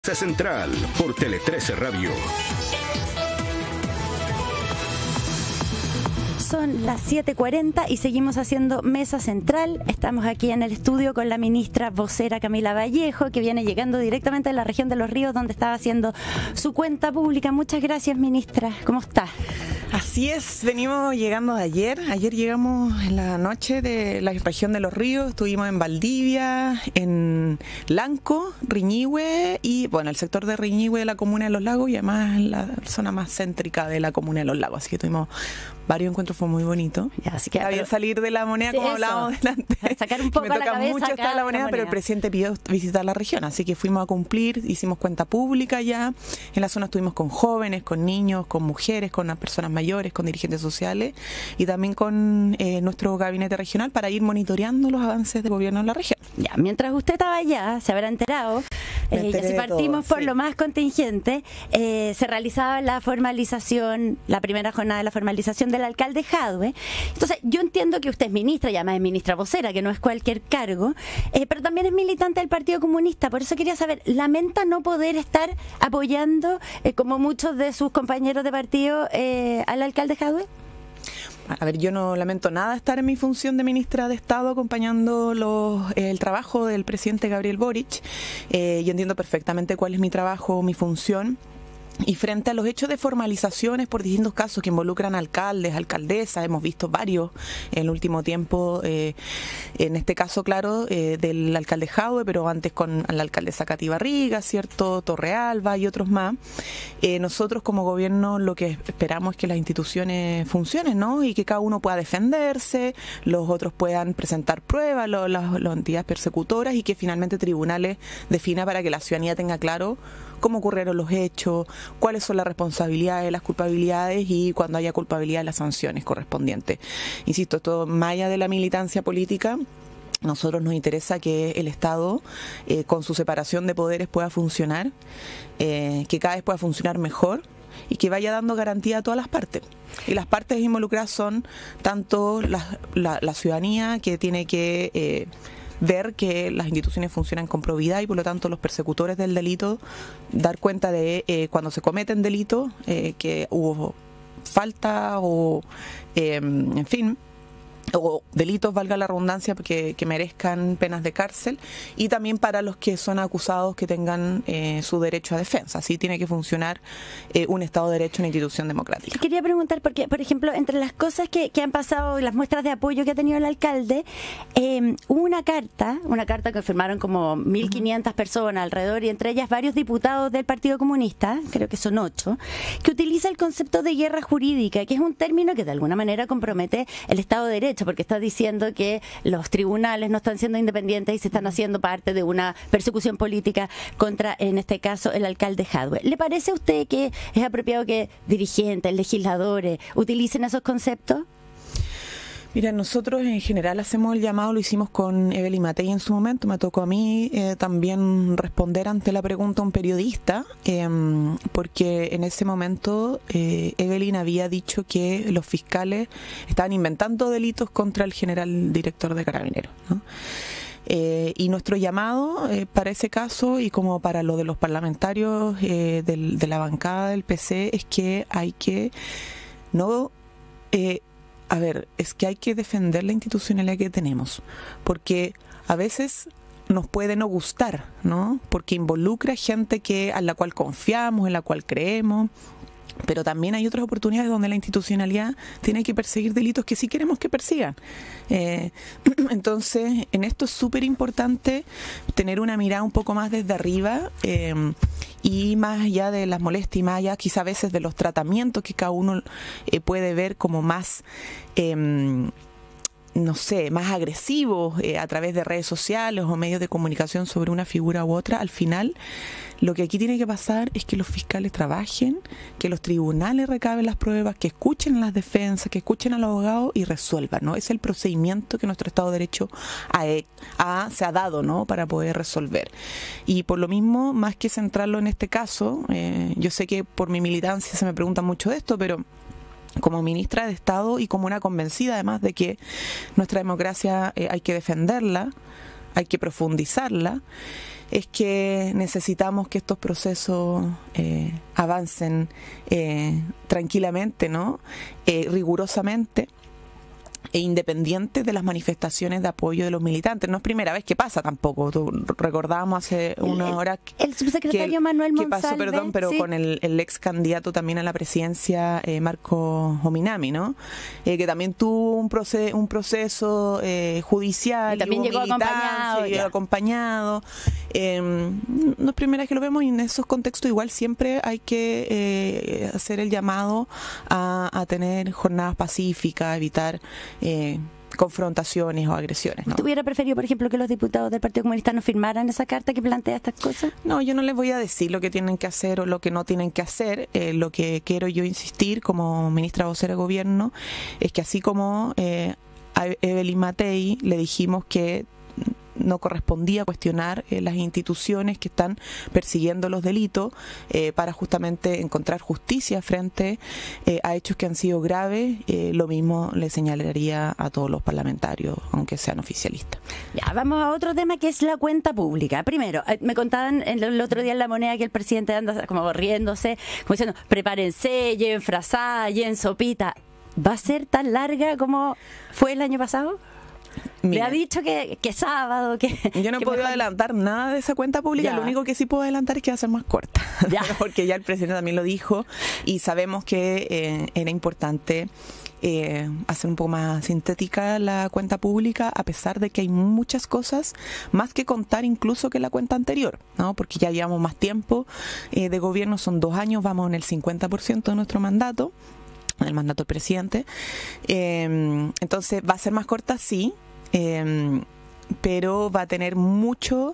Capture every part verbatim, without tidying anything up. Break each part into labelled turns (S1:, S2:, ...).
S1: Central por Tele trece Radio.
S2: Son las siete cuarenta y seguimos haciendo Mesa Central. Estamos aquí en el estudio con la ministra vocera Camila Vallejo, que viene llegando directamente de la región de Los Ríos, donde estaba haciendo su cuenta pública. Muchas gracias, ministra. ¿Cómo está?
S3: Así es, venimos llegando de ayer. Ayer llegamos en la noche de la región de Los Ríos. Estuvimos en Valdivia, en Lanco, Riñihue y, bueno, el sector de Riñihue de la comuna de Los Lagos y además la zona más céntrica de la comuna de Los Lagos. Así que tuvimos varios encuentros, fue muy bonito.
S2: Ya, así que
S3: Está bien salir de la moneda, sí, como eso, hablábamos delante.
S2: Sacar un poco
S3: me toca
S2: la cabeza
S3: mucho estar en la moneda, la moneda, pero el presidente pidió visitar la región, así que fuimos a cumplir, hicimos cuenta pública ya. En la zona estuvimos con jóvenes, con niños, con mujeres, con personas mayores, con dirigentes sociales y también con eh, nuestro gabinete regional para ir monitoreando los avances del gobierno en la región.
S2: Ya, mientras usted estaba allá, se habrá enterado, eh, que si partimos todo, por sí. lo más contingente, eh, se realizaba la formalización, la primera jornada de la formalización del alcalde Jadwe. Entonces, yo entiendo que usted es ministra, y además es ministra vocera, que no es cualquier cargo, eh, pero también es militante del Partido Comunista. Por eso quería saber, ¿lamenta no poder estar apoyando, eh, como muchos de sus compañeros de partido, eh, al alcalde Jadwe?
S3: A ver, yo no lamento nada estar en mi función de ministra de Estado acompañando los, eh, el trabajo del presidente Gabriel Boric. Eh, yo entiendo perfectamente cuál es mi trabajo, mi función. Y frente a los hechos de formalizaciones por distintos casos que involucran alcaldes, alcaldesas, hemos visto varios en el último tiempo, eh, en este caso, claro, eh, del alcalde Jadwe, pero antes con la alcaldesa Katy Barriga, ¿cierto? Torrealba y otros más. Eh, nosotros como gobierno lo que esperamos es que las instituciones funcionen, ¿no? Y que cada uno pueda defenderse, los otros puedan presentar pruebas, lo, las, las entidades persecutoras, y que finalmente tribunales defina para que la ciudadanía tenga claro cómo ocurrieron los hechos, cuáles son las responsabilidades, las culpabilidades y cuando haya culpabilidad las sanciones correspondientes. Insisto, esto más allá de la militancia política, nosotros nos interesa que el Estado, eh, con su separación de poderes, pueda funcionar, eh, que cada vez pueda funcionar mejor y que vaya dando garantía a todas las partes. Y las partes involucradas son tanto la, la, la ciudadanía, que tiene que Eh, ver que las instituciones funcionan con probidad y por lo tanto los persecutores del delito dar cuenta de eh, cuando se cometen delitos, eh, que hubo falta o eh, en fin, o delitos, valga la redundancia, que, que merezcan penas de cárcel, y también para los que son acusados que tengan eh, su derecho a defensa. Así tiene que funcionar eh, un Estado de Derecho, una institución democrática.
S2: Quería preguntar, porque, por ejemplo, entre las cosas que, que han pasado, las muestras de apoyo que ha tenido el alcalde, eh, hubo una carta, una carta que firmaron como mil quinientas uh-huh. personas alrededor, y entre ellas varios diputados del Partido Comunista, creo que son ocho, que utiliza el concepto de guerra jurídica, que es un término que de alguna manera compromete el Estado de Derecho, porque está diciendo que los tribunales no están siendo independientes y se están haciendo parte de una persecución política contra, en este caso, el alcalde Jadwe. ¿Le parece a usted que es apropiado que dirigentes, legisladores utilicen esos conceptos?
S3: Mira, nosotros en general hacemos el llamado, lo hicimos con Evelyn Matei en su momento, me tocó a mí eh, también responder ante la pregunta a un periodista, eh, porque en ese momento eh, Evelyn había dicho que los fiscales estaban inventando delitos contra el general director de Carabineros, ¿no? Eh, y nuestro llamado eh, para ese caso y como para lo de los parlamentarios eh, del, de la bancada del P C es que hay que no... Eh, A ver, es que hay que defender la institucionalidad que tenemos, porque a veces nos puede no gustar, ¿no? Porque involucra gente que a la cual confiamos, en la cual creemos, pero también hay otras oportunidades donde la institucionalidad tiene que perseguir delitos que sí queremos que persigan. Eh, entonces, en esto es súper importante tener una mirada un poco más desde arriba, eh, y más allá de las molestias y más allá quizá a veces de los tratamientos que cada uno eh, puede ver como más, eh, no sé, más agresivos eh, a través de redes sociales o medios de comunicación sobre una figura u otra. Al final, lo que aquí tiene que pasar es que los fiscales trabajen, que los tribunales recaben las pruebas, que escuchen las defensas, que escuchen al abogado y resuelvan, ¿no? Es el procedimiento que nuestro Estado de Derecho ha, ha, se ha dado, ¿no?, para poder resolver. Y por lo mismo, más que centrarlo en este caso, eh, yo sé que por mi militancia se me pregunta mucho de esto, pero como ministra de Estado y como una convencida además de que nuestra democracia eh, hay que defenderla, hay que profundizarla, es que necesitamos que estos procesos eh, avancen eh, tranquilamente, ¿no? Eh, rigurosamente e independiente de las manifestaciones de apoyo de los militantes. No es primera vez que pasa tampoco. Tú, recordábamos hace una hora
S2: el, el subsecretario que, Manuel Monsalve,
S3: que pasó, perdón, pero sí, con el, el ex candidato también a la presidencia, eh, Marco Ominami, ¿no? Eh, que también tuvo un proceso, un proceso eh, judicial.
S2: Y también llegó acompañado.
S3: Llegó acompañado. Eh, no es primera vez que lo vemos, y en esos contextos igual siempre hay que eh, hacer el llamado a, a tener jornadas pacíficas, evitar Eh, confrontaciones o agresiones, ¿no?
S2: ¿Tú hubieras preferido, por ejemplo, que los diputados del Partido Comunista no firmaran esa carta que plantea estas cosas?
S3: No, yo no les voy a decir lo que tienen que hacer o lo que no tienen que hacer. Eh, lo que quiero yo insistir como ministra vocera de gobierno es que así como eh, a Evelyn Matei le dijimos que no correspondía cuestionar eh, las instituciones que están persiguiendo los delitos eh, para justamente encontrar justicia frente eh, a hechos que han sido graves, eh, lo mismo le señalaría a todos los parlamentarios, aunque sean oficialistas.
S2: Ya, vamos a otro tema que es la cuenta pública. Primero, eh, me contaban el, el otro día en La Moneda que el presidente anda como riéndose, como diciendo, prepárense, lleven frazada, lleven sopita. ¿Va a ser tan larga como fue el año pasado?
S3: Mira,
S2: le ha dicho que, que sábado, que...
S3: Yo no he podido adelantar nada de esa cuenta pública, ya. Lo único que sí puedo adelantar es que va a ser más corta, ya. Porque ya el presidente también lo dijo y sabemos que eh, era importante eh, hacer un poco más sintética la cuenta pública, a pesar de que hay muchas cosas más que contar incluso que la cuenta anterior, ¿no? Porque ya llevamos más tiempo eh, de gobierno, son dos años, vamos en el cincuenta por ciento de nuestro mandato, el mandato del presidente. Eh, entonces, ¿va a ser más corta? Sí. Eh, pero va a tener mucho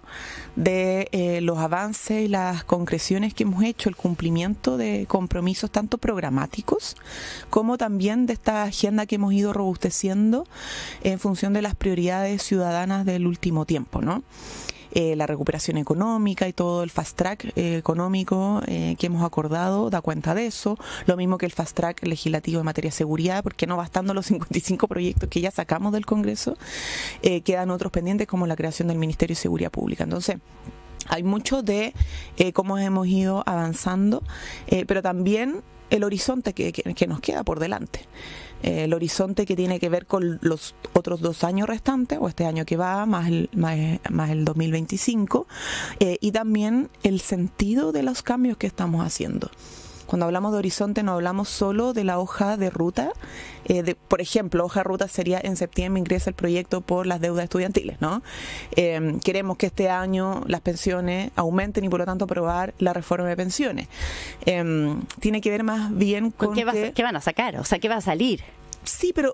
S3: de eh, los avances y las concreciones que hemos hecho, el cumplimiento de compromisos tanto programáticos como también de esta agenda que hemos ido robusteciendo en función de las prioridades ciudadanas del último tiempo, ¿no? Eh, la recuperación económica y todo el fast track eh, económico eh, que hemos acordado da cuenta de eso, lo mismo que el fast track legislativo en materia de seguridad, porque no bastando los cincuenta y cinco proyectos que ya sacamos del Congreso, eh, quedan otros pendientes como la creación del Ministerio de Seguridad Pública. Entonces, hay mucho de eh, cómo hemos ido avanzando, eh, pero también el horizonte que, que, que nos queda por delante. Eh, el horizonte que tiene que ver con los otros dos años restantes, o este año que va, más el, más, más el dos mil veinticinco, eh, y también el sentido de los cambios que estamos haciendo. Cuando hablamos de horizonte no hablamos solo de la hoja de ruta, eh, de, por ejemplo, hoja de ruta sería en septiembre ingresa el proyecto por las deudas estudiantiles, ¿no? Eh, queremos que este año las pensiones aumenten y por lo tanto aprobar la reforma de pensiones. Eh, tiene que ver más bien con,
S2: ¿Con qué,
S3: que,
S2: va, qué van a sacar, o sea, qué va a salir.
S3: Sí, pero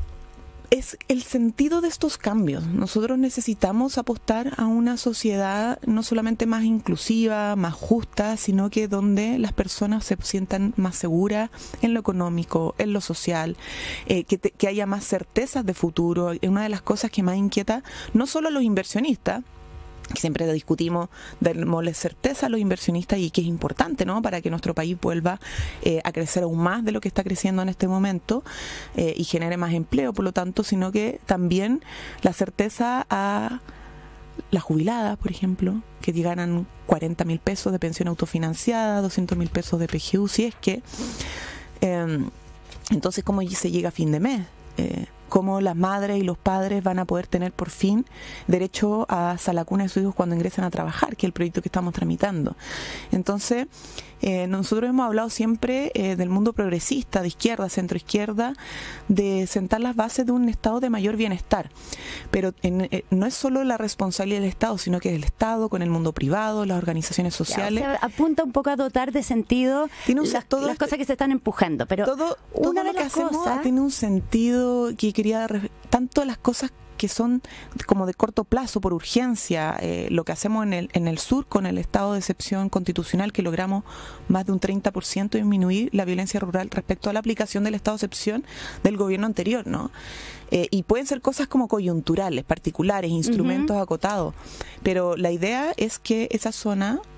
S3: es el sentido de estos cambios. Nosotros necesitamos apostar a una sociedad no solamente más inclusiva, más justa, sino que donde las personas se sientan más seguras en lo económico, en lo social, eh, que, te, que haya más certezas de futuro. Es una de las cosas que más inquieta no solo a los inversionistas, que siempre discutimos, darle certeza a los inversionistas y que es importante, ¿no? Para que nuestro país vuelva eh, a crecer aún más de lo que está creciendo en este momento eh, y genere más empleo, por lo tanto, sino que también la certeza a las jubiladas, por ejemplo, que ganan cuarenta mil pesos de pensión autofinanciada, doscientos mil pesos de P G U, si es que eh, entonces cómo se llega a fin de mes, eh, cómo las madres y los padres van a poder tener por fin derecho a la cuna de sus hijos cuando ingresen a trabajar, que es el proyecto que estamos tramitando. Entonces, eh, nosotros hemos hablado siempre eh, del mundo progresista, de izquierda, centroizquierda, de sentar las bases de un estado de mayor bienestar. Pero en, eh, no es solo la responsabilidad del Estado, sino que es el Estado con el mundo privado, las organizaciones sociales.
S2: Ya, o sea, apunta un poco a dotar de sentido
S3: tiene un,
S2: las,
S3: todo
S2: las
S3: este,
S2: cosas que se están empujando. Pero
S3: todo,
S2: una
S3: todo
S2: de
S3: lo que
S2: las
S3: hacemos
S2: cosas
S3: tiene un sentido que quería tanto las cosas que son como de corto plazo, por urgencia, eh, lo que hacemos en el, en el sur con el estado de excepción constitucional, que logramos más de un treinta por ciento disminuir la violencia rural respecto a la aplicación del estado de excepción del gobierno anterior, ¿no? Eh, y pueden ser cosas como coyunturales, particulares, instrumentos uh-huh. acotados, pero la idea es que esa zona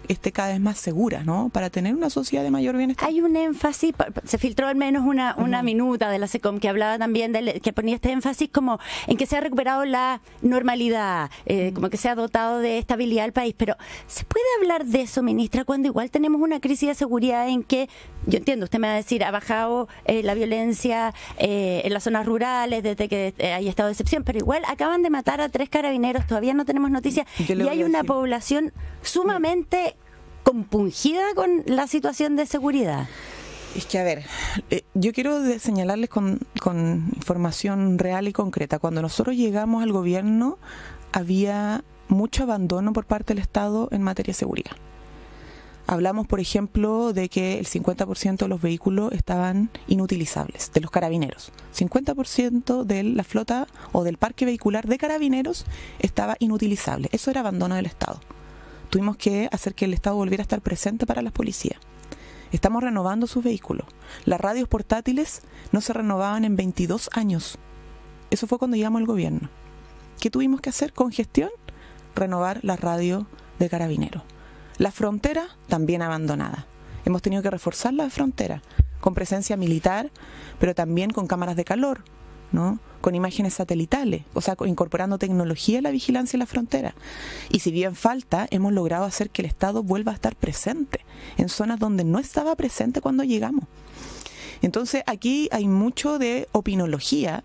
S3: esté cada vez más segura, ¿no? Para tener una sociedad de mayor bienestar.
S2: Hay un énfasis, se filtró al menos una, una uh-huh. minuta de la SECOM que hablaba también, de, que ponía este énfasis como en que se ha recuperado la normalidad, eh, uh-huh. como que se ha dotado de estabilidad al país. Pero ¿se puede hablar de eso, ministra, cuando igual tenemos una crisis de seguridad en que, yo entiendo, usted me va a decir, ha bajado eh, la violencia eh, en las zonas rurales desde que eh, hay estado de excepción, pero igual acaban de matar a tres carabineros, todavía no tenemos noticias, y hay una población sumamente compungida con la situación de seguridad?
S3: Es que, a ver, eh, yo quiero de señalarles con, con información real y concreta. Cuando nosotros llegamos al gobierno, había mucho abandono por parte del Estado en materia de seguridad. Hablamos, por ejemplo, de que el cincuenta por ciento de los vehículos estaban inutilizables, de los carabineros. cincuenta por ciento de la flota o del parque vehicular de carabineros estaba inutilizable. Eso era abandono del Estado. Tuvimos que hacer que el Estado volviera a estar presente para las policías. Estamos renovando sus vehículos. Las radios portátiles no se renovaban en veintidós años. Eso fue cuando llegamos al gobierno. ¿Qué tuvimos que hacer con gestión? Renovar las radios de carabineros. La frontera también abandonada. Hemos tenido que reforzar la frontera con presencia militar, pero también con cámaras de calor, ¿no? Con imágenes satelitales, o sea, incorporando tecnología a la vigilancia en la frontera. Y si bien falta, hemos logrado hacer que el Estado vuelva a estar presente en zonas donde no estaba presente cuando llegamos. Entonces, aquí hay mucho de opinología,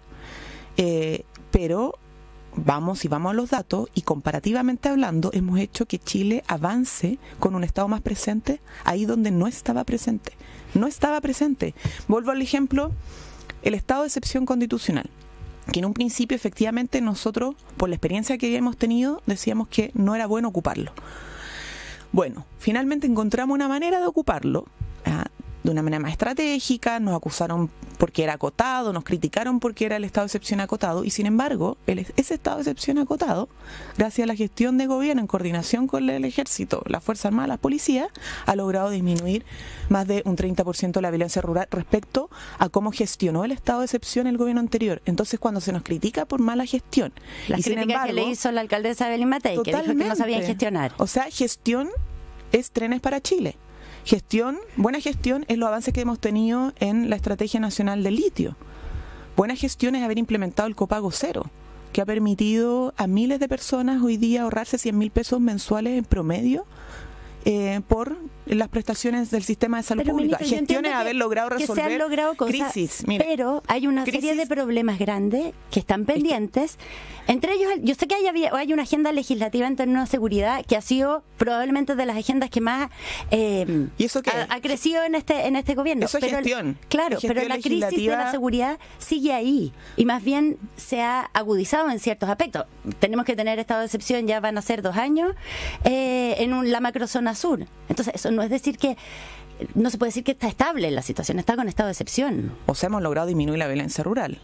S3: eh, pero vamos y vamos a los datos y comparativamente hablando hemos hecho que Chile avance con un Estado más presente ahí donde no estaba presente. No estaba presente. Vuelvo al ejemplo, el estado de excepción constitucional, que en un principio efectivamente nosotros, por la experiencia que habíamos tenido, decíamos que no era bueno ocuparlo. Bueno, finalmente encontramos una manera de ocuparlo, ¿ah? de una manera más estratégica, nos acusaron porque era acotado, nos criticaron porque era el estado de excepción acotado, y sin embargo, el, ese estado de excepción acotado, gracias a la gestión de gobierno en coordinación con el ejército, la Fuerza Armada, la policía, ha logrado disminuir más de un treinta por ciento de la violencia rural respecto a cómo gestionó el estado de excepción el gobierno anterior. Entonces, cuando se nos critica por mala gestión,
S2: las
S3: y sin embargo,
S2: que le hizo la alcaldesa Evelyn Matei, que dijo que no sabían gestionar.
S3: O sea, gestión es Trenes para Chile. Gestión, buena gestión es los avances que hemos tenido en la Estrategia Nacional del Litio. Buena gestión es haber implementado el copago cero, que ha permitido a miles de personas hoy día ahorrarse cien mil pesos mensuales en promedio eh, por las prestaciones del sistema de salud
S2: pero,
S3: pública.
S2: Ministro,
S3: Gestiones es haber logrado resolver
S2: que se han logrado cosas,
S3: crisis. Mira,
S2: pero hay una
S3: crisis,
S2: serie de problemas grandes que están pendientes. Es que, entre ellos, yo sé que hay, hay una agenda legislativa en términos de seguridad que ha sido probablemente de las agendas que más eh,
S3: ¿Y eso qué?
S2: ha, ha crecido en este en este gobierno.
S3: Eso es
S2: pero,
S3: gestión.
S2: Claro,
S3: gestión
S2: pero la crisis de la seguridad sigue ahí y más bien se ha agudizado en ciertos aspectos. Tenemos que tener estado de excepción, ya van a ser dos años, eh, en un, la macrozona sur. Entonces, eso no es decir que no se puede decir que está estable la situación, está con estado de excepción.
S3: O sea, hemos logrado disminuir la violencia rural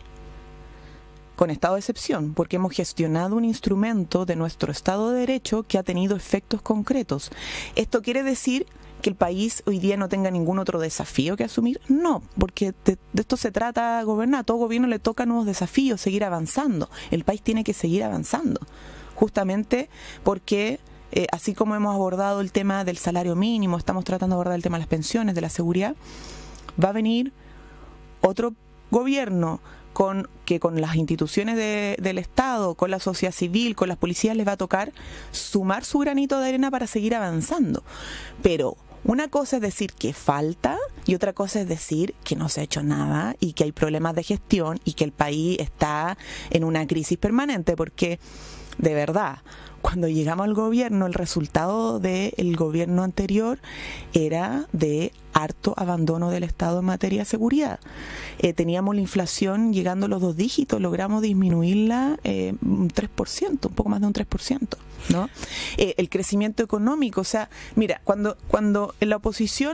S3: con estado de excepción, porque hemos gestionado un instrumento de nuestro Estado de Derecho que ha tenido efectos concretos. ¿Esto quiere decir que el país hoy día no tenga ningún otro desafío que asumir? No, porque de, de esto se trata gobernar. A todo gobierno le toca nuevos desafíos, seguir avanzando. El país tiene que seguir avanzando, justamente porque Eh, así como hemos abordado el tema del salario mínimo, estamos tratando de abordar el tema de las pensiones, de la seguridad, va a venir otro gobierno con que con las instituciones de, del Estado, con la sociedad civil, con las policías, les va a tocar sumar su granito de arena para seguir avanzando. Pero una cosa es decir que falta y otra cosa es decir que no se ha hecho nada y que hay problemas de gestión y que el país está en una crisis permanente, porque de verdad, cuando llegamos al gobierno, el resultado del gobierno anterior era de harto abandono del Estado en materia de seguridad. Eh, teníamos la inflación llegando a los dos dígitos, logramos disminuirla eh, un tres por ciento, un poco más de un tres por ciento, ¿no? Eh, el crecimiento económico, o sea, mira, cuando, cuando en la oposición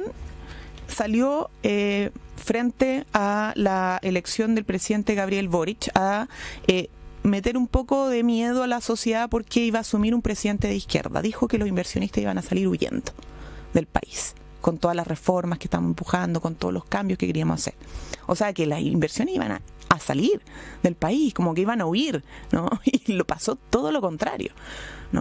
S3: salió eh, frente a la elección del presidente Gabriel Boric a eh, meter un poco de miedo a la sociedad porque iba a asumir un presidente de izquierda. Dijo que los inversionistas iban a salir huyendo del país, con todas las reformas que estamos empujando, con todos los cambios que queríamos hacer. O sea, que las inversiones iban a, a salir del país, como que iban a huir, ¿no? Y lo pasó todo lo contrario, ¿no?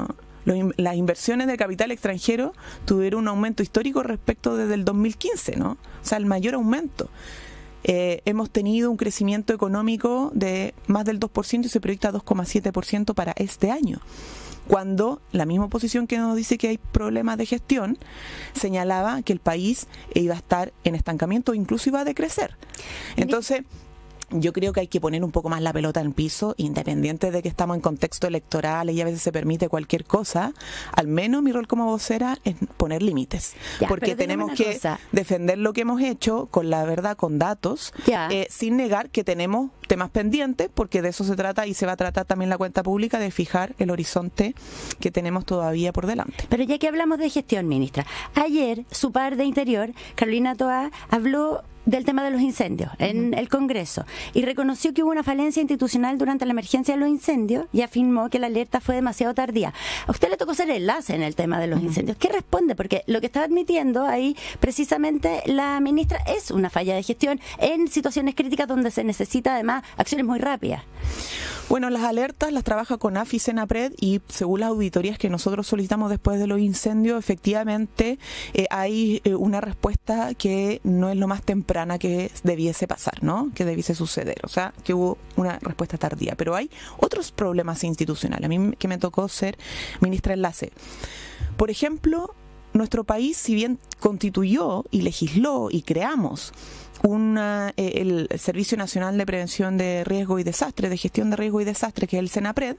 S3: Los, las inversiones de capital extranjero tuvieron un aumento histórico respecto desde el dos mil quince, ¿no? O sea, el mayor aumento. Eh, hemos tenido un crecimiento económico de más del dos por ciento y se proyecta dos coma siete por ciento para este año. Cuando la misma oposición que nos dice que hay problemas de gestión señalaba que el país iba a estar en estancamiento o incluso iba a decrecer. Entonces, yo creo que hay que poner un poco más la pelota en el piso, independiente de que estamos en contexto electoral y a veces se permite cualquier cosa. Al menos mi rol como vocera es poner límites, ya, porque tenemos que cosa. defender lo que hemos hecho con la verdad, con datos, eh, sin negar que tenemos temas pendientes, porque de eso se trata y se va a tratar también la cuenta pública, de fijar el horizonte que tenemos todavía por delante.
S2: Pero ya que hablamos de gestión, ministra, ayer su par de Interior, Carolina Toá, habló del tema de los incendios en uh-huh. el Congreso y reconoció que hubo una falencia institucional durante la emergencia de los incendios y afirmó que la alerta fue demasiado tardía. A usted le tocó ser enlace en el tema de los uh-huh. incendios. ¿Qué responde? Porque lo que está admitiendo ahí precisamente la ministra es una falla de gestión en situaciones críticas donde se necesita además acciones muy rápidas.
S3: Bueno, las alertas las trabaja CONAF y Senapred y según las auditorías que nosotros solicitamos después de los incendios, efectivamente eh, hay eh, una respuesta que no es lo más temprana que debiese pasar, ¿no? Que debiese suceder, o sea, que hubo una respuesta tardía. Pero hay otros problemas institucionales. A mí que me tocó ser ministra enlace. Por ejemplo, nuestro país, si bien constituyó y legisló y creamos Una, eh, el Servicio Nacional de Prevención de Riesgo y Desastre, de Gestión de Riesgo y Desastre, que es el Senapred,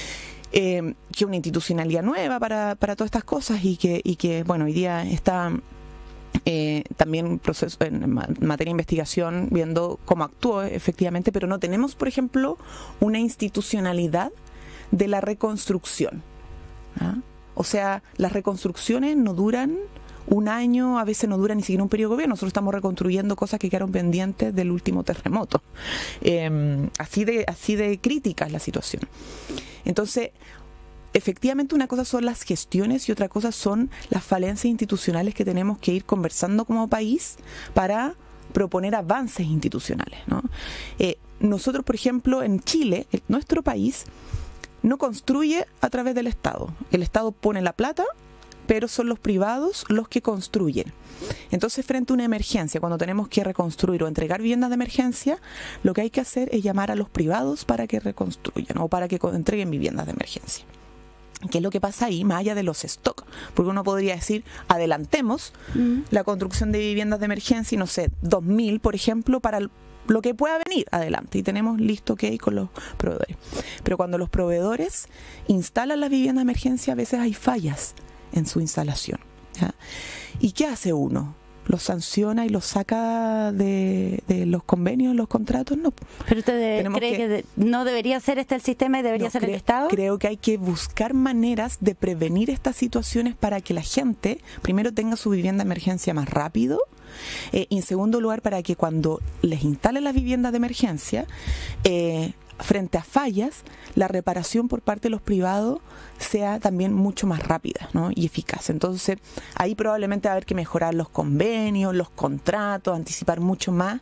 S3: eh, que es una institucionalidad nueva para, para todas estas cosas y que, y que bueno, hoy día está eh, también proceso, en materia de investigación, viendo cómo actuó efectivamente, pero no tenemos, por ejemplo, una institucionalidad de la reconstrucción, ¿ah? O sea, las reconstrucciones no duran un año, a veces no dura ni siquiera un periodo de gobierno. Nosotros estamos reconstruyendo cosas que quedaron pendientes del último terremoto. Eh, así de, así de crítica es la situación. Entonces, efectivamente una cosa son las gestiones y otra cosa son las falencias institucionales que tenemos que ir conversando como país para proponer avances institucionales, ¿no? Eh, nosotros, por ejemplo, en Chile, el, nuestro país no construye a través del Estado. El Estado pone la plata, pero son los privados los que construyen. Entonces, frente a una emergencia, cuando tenemos que reconstruir o entregar viviendas de emergencia, lo que hay que hacer es llamar a los privados para que reconstruyan o para que entreguen viviendas de emergencia. ¿Qué es lo que pasa ahí, más allá de los stock? Porque uno podría decir, adelantemos mm. la construcción de viviendas de emergencia y, no sé, dos mil, por ejemplo, para el lo que pueda venir adelante y tenemos listo que hay con los proveedores. Pero cuando los proveedores instalan las viviendas de emergencia, a veces hay fallas en su instalación, ¿ya? ¿Y qué hace uno? ¿Los sanciona y los saca de, de los convenios, los contratos? No.
S2: ¿Pero usted cree que, que de, no debería ser este el sistema y debería no, ser
S3: creo,
S2: el Estado?
S3: Creo que hay que buscar maneras de prevenir estas situaciones para que la gente primero tenga su vivienda de emergencia más rápido. Eh, y en segundo lugar, para que cuando les instalen las viviendas de emergencia, eh, frente a fallas, la reparación por parte de los privados sea también mucho más rápida, ¿no? Y eficaz. Entonces, ahí probablemente va a haber que mejorar los convenios, los contratos, anticipar mucho más.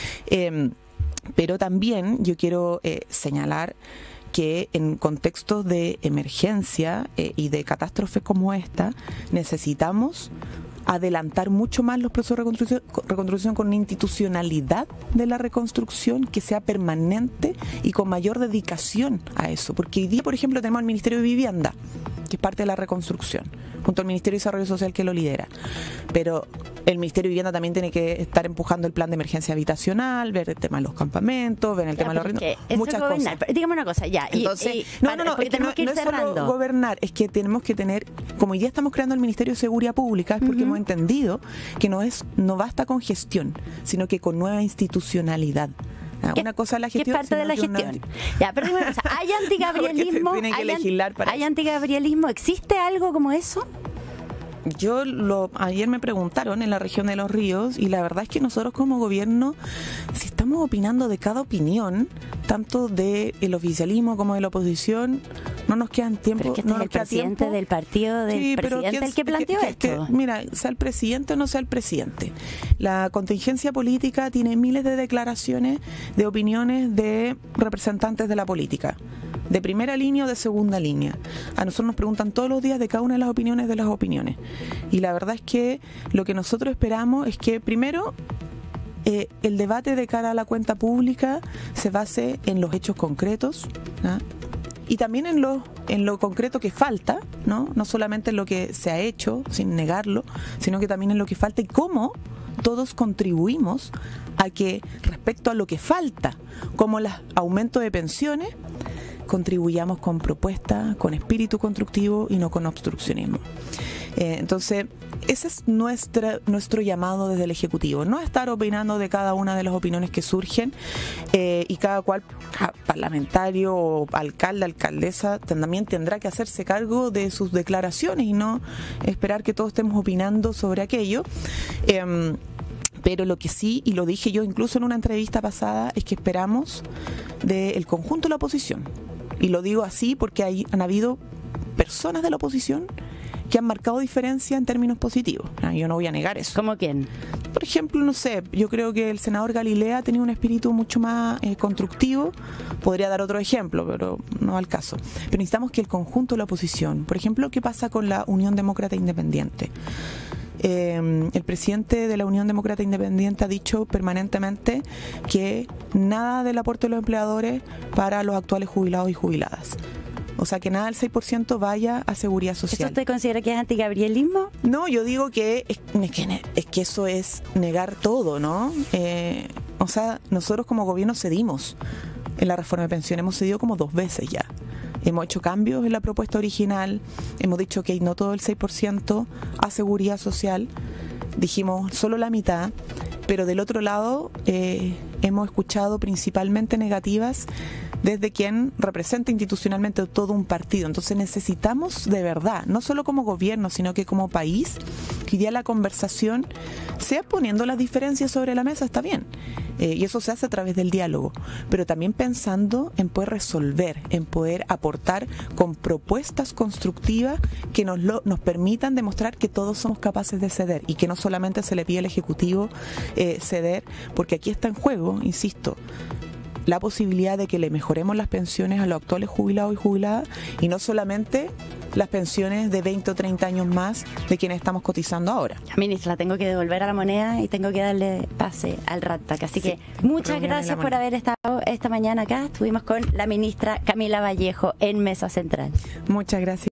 S3: Eh, pero también yo quiero eh, señalar que en contextos de emergencia eh, y de catástrofes como esta, necesitamos adelantar mucho más los procesos de reconstrucción, reconstrucción con una institucionalidad de la reconstrucción que sea permanente y con mayor dedicación a eso. Porque hoy día, por ejemplo, tenemos el Ministerio de Vivienda, que es parte de la reconstrucción, junto al Ministerio de Desarrollo Social que lo lidera. Pero el Ministerio de Vivienda también tiene que estar empujando el plan de emergencia habitacional, ver el tema de los campamentos, ver el ya, tema de los arrendos, muchas cosas.
S2: Dígame una cosa, ya.
S3: Entonces,
S2: y, y,
S3: no,
S2: para,
S3: no, no, es que no, que no es solo gobernar, es que tenemos que tener, como hoy día estamos creando el Ministerio de Seguridad Pública, es porque uh-huh. hemos entendido que no es no basta con gestión, sino que con nueva institucionalidad. Ah, una cosa es la gestión,
S2: ¿qué parte de la gestión? Una... Ya, pero dime una cosa, ¿hay antigabrielismo?
S3: Tienen que
S2: ¿Hay,
S3: legislar para
S2: ¿Hay antigabrielismo? ¿Existe algo como eso?
S3: Yo lo ayer me preguntaron en la región de Los Ríos y la verdad es que nosotros como gobierno, si estamos opinando de cada opinión, tanto del oficialismo como de la oposición, no nos quedan tiempo.
S2: Pero es que este
S3: no
S2: es el presidente tiempo. del partido del sí, presidente el que planteó que, esto.
S3: Que, mira, sea el presidente o no sea el presidente. La contingencia política tiene miles de declaraciones, de opiniones de representantes de la política. de primera línea o de segunda línea. A nosotros nos preguntan todos los días de cada una de las opiniones de las opiniones. Y la verdad es que lo que nosotros esperamos es que primero eh, el debate de cara a la cuenta pública se base en los hechos concretos, ¿no? Y también en lo, en lo concreto que falta, ¿no? No solamente en lo que se ha hecho, sin negarlo, sino que también en lo que falta y cómo todos contribuimos a que respecto a lo que falta, como el aumento de pensiones, contribuyamos con propuestas, con espíritu constructivo y no con obstruccionismo. Eh, entonces, ese es nuestra, nuestro llamado desde el Ejecutivo, no estar opinando de cada una de las opiniones que surgen eh, y cada cual, cada parlamentario o alcalde, alcaldesa, también tendrá que hacerse cargo de sus declaraciones y no esperar que todos estemos opinando sobre aquello. Eh, Pero lo que sí, y lo dije yo incluso en una entrevista pasada, es que esperamos del conjunto de la oposición. Y lo digo así porque hay, han habido personas de la oposición que han marcado diferencia en términos positivos. Ah, yo no voy a negar eso.
S2: ¿Cómo quién?
S3: Por ejemplo, no sé, yo creo que el senador Galilea tenía un espíritu mucho más eh, constructivo. Podría dar otro ejemplo, pero no al caso. Pero necesitamos que el conjunto de la oposición, por ejemplo, ¿qué pasa con la Unión Demócrata Independiente? Eh, el presidente de la Unión Demócrata Independiente ha dicho permanentemente que nada del aporte de los empleadores para los actuales jubilados y jubiladas. O sea, que nada del seis por ciento vaya a seguridad social.
S2: ¿Eso usted considera que es antigabrielismo?
S3: No, yo digo que es, es, que, es que eso es negar todo, ¿no? Eh, o sea, nosotros como gobierno cedimos en la reforma de pensiones, hemos cedido como dos veces ya. Hemos hecho cambios en la propuesta original, hemos dicho que no todo el seis por ciento a seguridad social, dijimos solo la mitad, pero del otro lado eh, hemos escuchado principalmente negativas desde quien representa institucionalmente todo un partido. Entonces necesitamos de verdad, no solo como gobierno, sino que como país, que ya la conversación sea poniendo las diferencias sobre la mesa, está bien. Eh, y eso se hace a través del diálogo, pero también pensando en poder resolver, en poder aportar con propuestas constructivas que nos, lo, nos permitan demostrar que todos somos capaces de ceder y que no solamente se le pide al Ejecutivo eh, ceder, porque aquí está en juego, insisto, la posibilidad de que le mejoremos las pensiones a los actuales jubilados y jubiladas y no solamente las pensiones de veinte o treinta años más de quienes estamos cotizando ahora.
S2: Ministra, tengo que devolver a la moneda y tengo que darle pase al RATPAC. Así sí, que muchas gracias por haber estado esta mañana acá. Estuvimos con la ministra Camila Vallejo en Mesa Central.
S3: Muchas gracias.